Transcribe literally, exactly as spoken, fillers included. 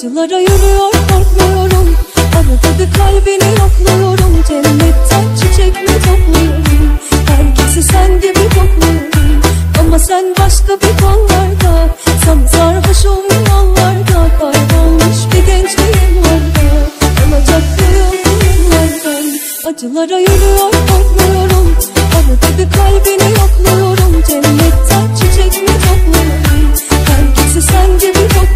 Acılara yürüyor korkmuyorum. Arada bir kalbini yokluyorum. Cennetten çiçek mi topluyorum? Herkesi sen gibi kokluyorum. Ama sen başka bir kollarda. Sana sarhoşum yollarda. Kaybolmuş bir gençliğim vardı. Alacaklıyım yıllardan. Acılara yürüyor korkmuyorum. Arada bir kalbini yokluyorum. Cennetten çiçek mi topluyorum? Herkesi sen gibi kokluyorum.